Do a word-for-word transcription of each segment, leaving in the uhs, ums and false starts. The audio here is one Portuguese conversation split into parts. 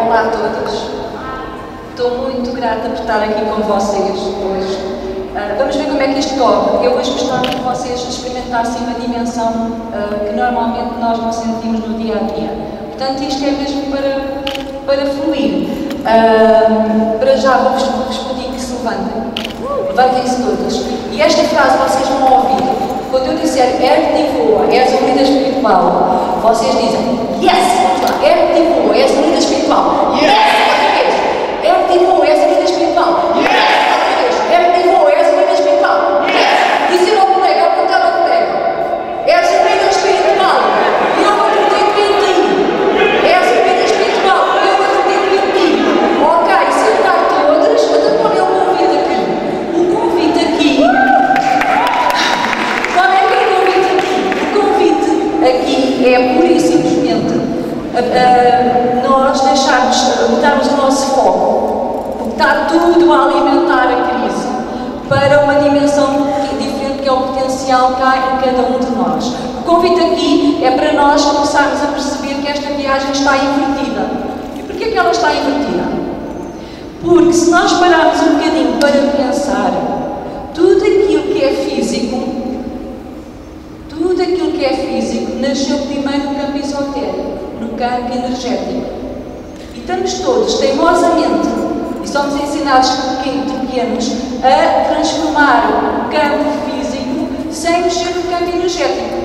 Olá a todos. Estou muito grata por estar aqui com vocês hoje. Uh, vamos ver como é que isto corre. Eu hoje gostava que vocês experimentassem uma dimensão uh, que normalmente nós não sentimos no dia a dia. Portanto, isto é mesmo para, para fluir. Uh, para já vou-vos pedir que se levantem. Levantem-se todos. E esta frase vocês vão ouvir. Quando eu disser ergue-te e voa, és um líder espiritual, vocês dizem yes! Vamos lá, ergue-te e voa, és um líder espiritual. Yes! Outra vez. Ergue-te e voa, és um líder espiritual. Yes! Outra vez. Ergue-te e voa, és um líder espiritual. Yes! Dizer ao colega, apontar ao colega, és um líder espiritual. Eu acredito em ti. És um líder espiritual. Eu acredito em ti. Ok, sentar todos, até qual é o convite aqui? O convite aqui. Aqui é pura e simplesmente uh, uh, nós deixarmos, mudarmos o nosso foco, porque está tudo a alimentar a crise, para uma dimensão diferente que é o potencial que há em cada um de nós. O convite aqui é para nós começarmos a perceber que esta viagem está invertida. E porquê que ela está invertida? Porque se nós pararmos um bocadinho para pensar, tudo aquilo que é físico, Tudo aquilo que é físico nasceu primeiro no campo esotérico, no campo energético. E estamos todos, teimosamente, e somos ensinados de pequenos a transformar o campo físico sem mexer no campo energético.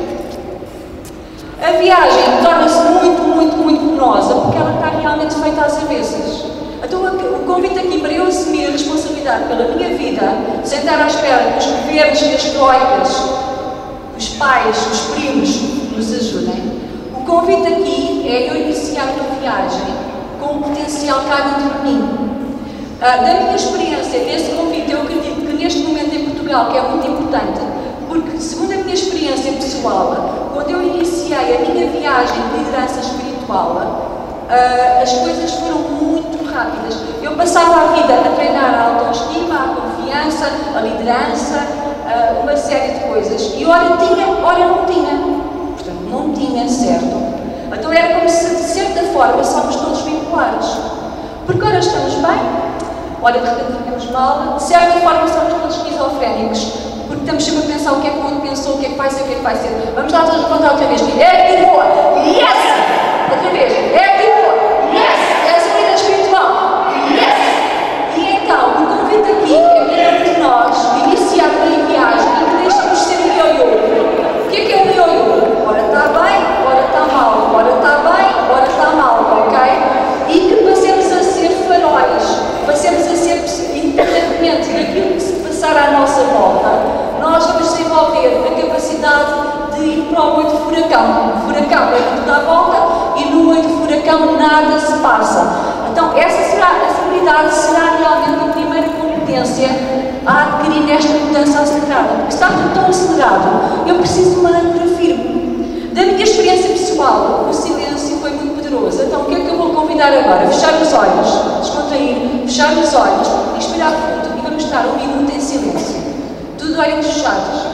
A viagem torna-se muito, muito, muito penosa porque ela está realmente feita às avessas. Então, o convite aqui para eu assumir a responsabilidade pela minha vida, sem estar à espera que os governos e as troicas, os pais, os primos nos ajudem. O convite aqui é eu iniciar uma viagem com um potencial cá dentro de mim. Uh, da minha experiência, desse convite, eu acredito que neste momento em Portugal, que é muito importante, porque, segundo a minha experiência pessoal, quando eu iniciei a minha viagem de liderança espiritual, uh, as coisas foram muito rápidas. Eu passava a vida a treinar a autoestima, a confiança, a liderança, Uh, uma série de coisas. E ora tinha, ora não tinha. Portanto, não tinha, certo? Então era como se, de certa forma, somos todos bipolares. Porque ora estamos bem, ora de repente ficamos mal, de certa forma somos todos esquizofrénicos. Porque estamos sempre a pensar o que é que o outro pensou, o que é que vai ser, o que é que vai ser. Vamos lá todos levantar outra vez. É que boa! Yes! Outra vez. É que boa! Yes! É a vida espiritual. Yes! E então, o convite aqui é para de nós iniciar uma viagem e que deixemos de ser um ioiô. O que é que é um ioiô? Ora está bem, ora está mal, ora está bem, ora está mal, ok? E que passemos a ser faróis, passemos a ser, independentemente daquilo que se passar à nossa volta, nós vamos desenvolver a capacidade de ir para o olho de furacão. O furacão é tudo à volta e no olho de furacão nada se passa. Então, essa, será, essa habilidade será realmente a primeira competência a adquirir nesta mudança acelerada. Porque está tudo tão acelerado, eu preciso de uma âncora firme. Da minha experiência pessoal, o silêncio foi muito poderoso. Então, o que é que eu vou convidar agora? Fechar os olhos, descontrair, fechar os olhos, inspirar fundo e vamos estar um minuto em silêncio. Tudo olhos fechados.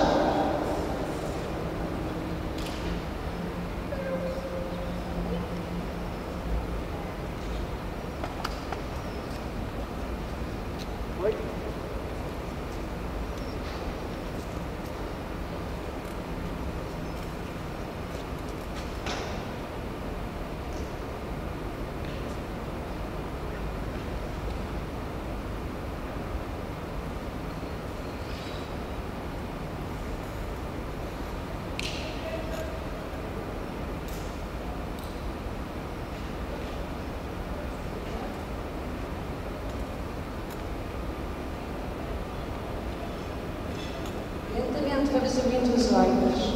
Vamos abrindo os olhos.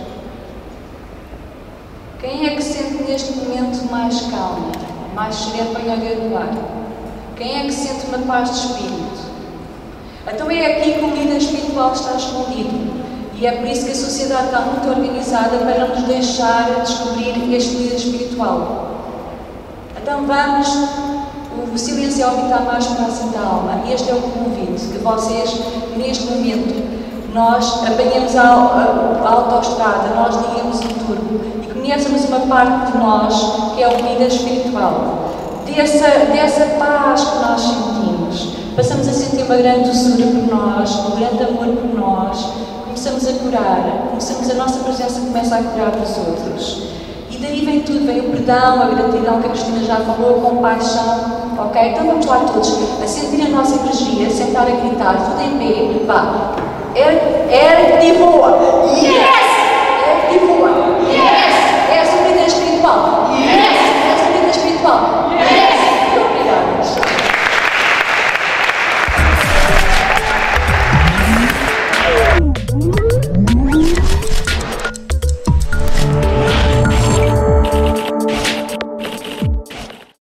Quem é que sente neste momento mais calma, mais sereno para olhar no ar? Quem é que sente uma paz de espírito? Então é aqui que o líder espiritual está escondido. E é por isso que a sociedade está muito organizada para nos deixar descobrir este líder espiritual. Então vamos, o silêncio é o que está mais próximo da alma. E este é o convite que vocês, neste momento, nós apanhamos a, a, a autoestrada, nós ligamos o turbo e conhecemos uma parte de nós que é o líder espiritual. dessa, dessa paz que nós sentimos. Passamos a sentir uma grande doçura por nós, um grande amor por nós. Começamos a curar, começamos, a nossa presença começa a curar os outros. E daí vem tudo, vem o perdão, a gratidão que a Cristina já falou, a compaixão, ok? Então vamos lá todos a sentir a nossa energia, sentar a gritar, tudo em pé, vá. Eric, Eric, de boa! Yes!